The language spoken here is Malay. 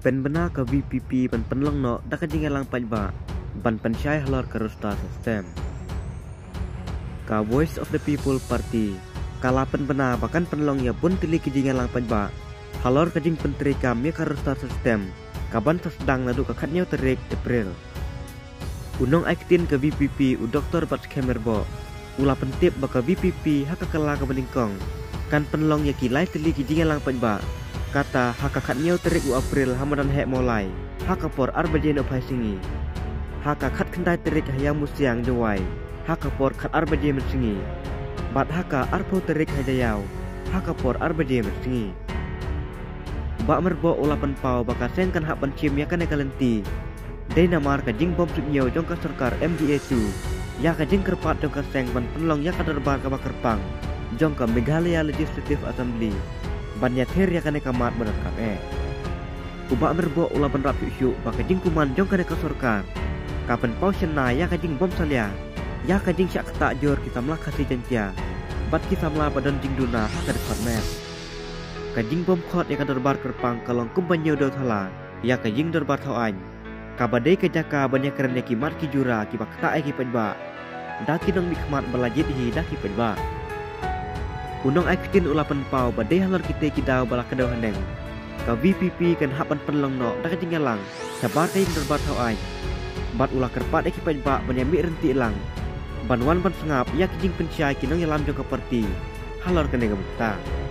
Pen benar ke VPP ban penlong no dak jingalang pajba ban pensyai halor ke Rustar System. Ka Voice of the People Party kala pen benar bahkan penlong ya pun tili ke jingalang pajba halor ke jing penteri kami ke Rustar System kaban sedang nadu ke katnya terik April. Unong aktin ke VPP u Dr. Bat Kemerbo ula pentip baka VPP haka kala ke beningkong kan penlong ya kilai tili ke jingalang pajba kata haka katnya terik u April hamadan hek mulai haka por arbajen opai singi haka kat kendai terik hayang musiang jawai haka por kat arbajen mensingi bat haka arpo terik hajayau haka por arbajen mensingi bak merbo ulapan pau baka sen kan hak pancim ya kan ekalenti dei namar ka jing bom sipnyo jong ka sarkar MDA2 ya ka jing kerpat jong ka seng ban penlong ya ka darbar ka bakerpang jong ka Meghalaya Legislative Assembly ban ya ther ya kan ekamat berakam ubak merbo ulapan rapi syuk baka jing kuman jong ka sarkar kapan pau sena ya ka jing bom salia ya ka jing syak tak jor kita melah kasih jantia bat kita melah badan jing duna hak ka dekat mer ka jing bom khot ya ka darbar kerpang kalong kumbanyo do thala ya ka jing darbar thauan kabadai ke jaka banyak kerana kimat ki jura ki bakta ki penba daki dong mikmat balajit hi daki penba unong aktin ulapan pau badai halor kita ki daw bala kedau handeng ka VPP kan hapan penlong no dak jingalang sabar kai derbat hau ai bat ulah kerpat ki penba banyami renti lang banwan ban sengap ya ki jing pensyai ki nong yalam jong ka parti halor kene ga bukta